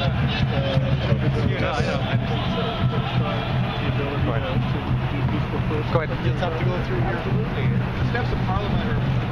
Go ahead. You'll have to go through your steps of Parliament or